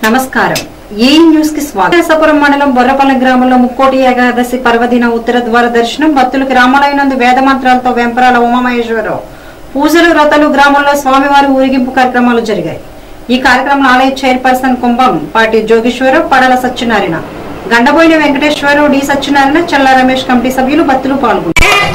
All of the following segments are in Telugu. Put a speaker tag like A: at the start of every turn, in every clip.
A: నమస్కారం ఈ న్యూస్ కి స్వాగతం। కేశపురం మండలం బొర్రపల్లి గ్రామంలో ముక్కోటి ఏకాదశి పర్వదిన ఉత్తర ద్వార దర్శనం భక్తులకు రామాలయనందు వేద మంత్రాలతో వెంపరాల ఉమామహేశ్వరరావు పూజలు వ్రతాలు గ్రామంలో స్వామివారి ఊరేగింపు కార్యక్రమాలు జరిగాయి। ఈ కార్యక్రమంలో ఆలయ chairperson Kumbhampati Jogeswararao Padala Satyanarayana Gandaboina Venkateswararao D Satyanarayana Challa Ramesh committee సభ్యులు భక్తులు పాల్గొన్నారు।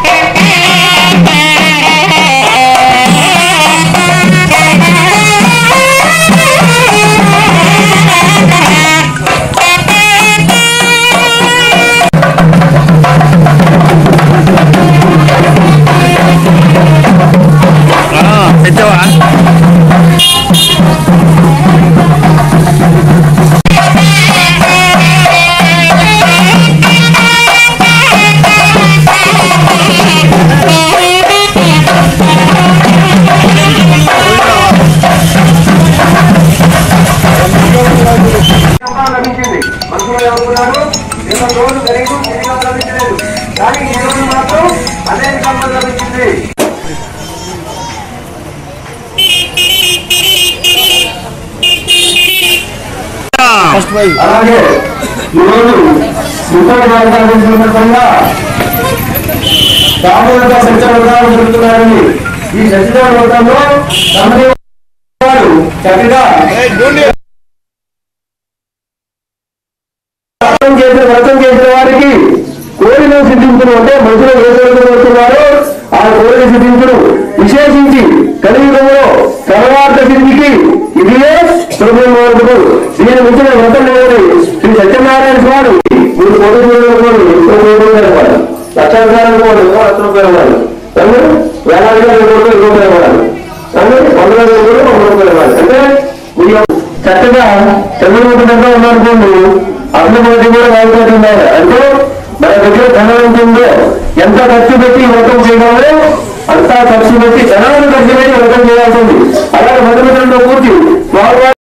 B: అలాగే ఈరోజు సామూహిక సత్యవ్రతాలు జరుగుతున్నారని ఈ సత్యవ్రతంలో చక్కగా వ్రతం చేసిన వారికి కోరిన సిద్ధించును అంటే మనుషులు ఏ కోరికలు వస్తున్నారో ఆ కోరిక సిద్ధించును విశేషించి కలియుగంలో తర్వాత సిద్ధికి ఇదియే సులభం వరకు దీని మించిన వ్రతం లేదని శ్రీ సత్యనారాయణ స్వామి 3 కోట్ల రూపాయలు ఎంతో కోరుకునేవాడు లక్షాధికారం కూడా 1,00,000 రూపాయలు వాడు వేలాదిగా 2 రూపాయలు వాడు 100,000 కూడా 100 రూపాయలు వాడు అంటే మీరు చక్కగా చంద్రబాబు ఉన్నారనుకోండి అందరి కూడా వాడుతూ ఉన్నారు అంటే మన దగ్గర ధనం ఉంటుందో ఎంత ఖర్చు పెట్టి వ్రతం చేయగలరో అంతా ఖర్చు పెట్టి ధనాన్ని ఖర్చు పెట్టి వ్రతం చేయాల్సింది అలాగే మొదటి పూర్తి